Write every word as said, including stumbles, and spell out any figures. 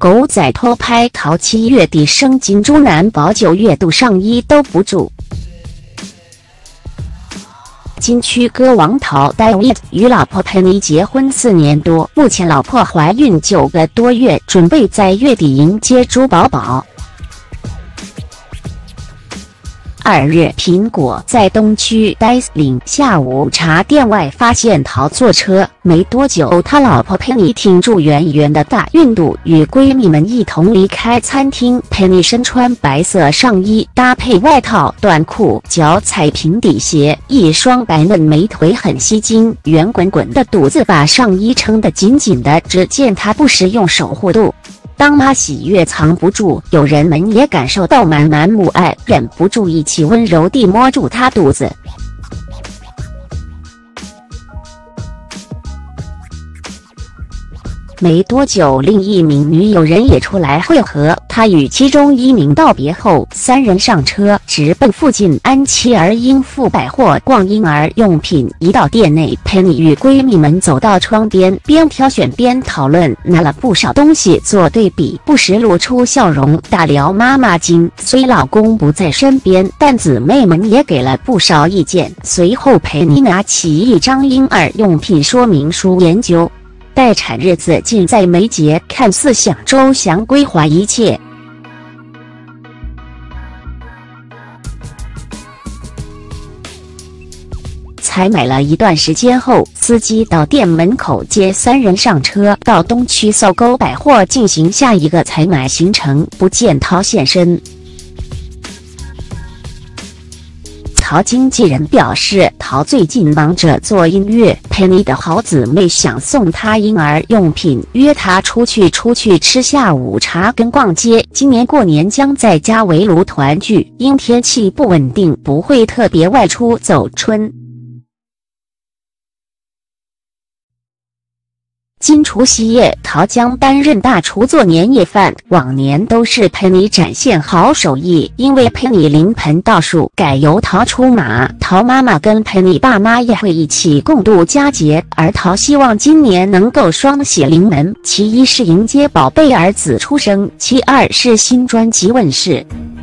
狗仔偷拍淘七月底生金猪男宝九月度上衣兜不住。金曲歌王陶 David 与老婆佩妮结婚四年多，目前老婆怀孕九个多月，准备在月底迎接猪宝宝。二日，苹果在东区 Daisling 下午茶店外发现陶坐车，没多久，他老婆佩妮挺住圆圆的大孕肚，与闺蜜们一同离开餐厅。佩妮身穿白色上衣，搭配外套、短裤，脚踩平底鞋，一双白嫩美腿很吸睛，圆滚滚的肚子把上衣撑得紧紧的，只见她不时用手护肚。当妈喜悦藏不住，友人们也感受到满满母爱，忍不住一起温柔地摸住她肚子。没多久，另一名女友人也出来会合。他与其中一名道别后，三人上车，直奔附近安琪儿婴妇百货逛婴儿用品。一到店内，佩妮与闺蜜们走到窗边，边挑选边讨论，拿了不少东西做对比，不时露出笑容，大聊妈妈经。虽老公不在身边，但姊妹们也给了不少意见。随后，佩妮拿起一张婴儿用品说明书研究。待产日子近在眉睫，看似想周详规划一切。采买了一段时间后，司机到店门口接三人上车，到东区搜狗百货进行下一个采买行程，不见陶现身。陶经纪人表示，陶最近忙着做音乐，佩妮的好姊妹想送她婴儿用品，约她出去出去吃下午茶跟逛街。今年过年将在家围炉团聚，因天气不稳定，不会特别外出走春。今除夕夜，陶将担任大厨做年夜饭，往年都是佩妮展现好手艺，因为佩妮临盆倒数，改由陶出马。陶妈妈跟佩妮爸妈也会一起共度佳节，而陶希望今年能够双喜临门，其一是迎接宝贝儿子出生，其二是新专辑问世。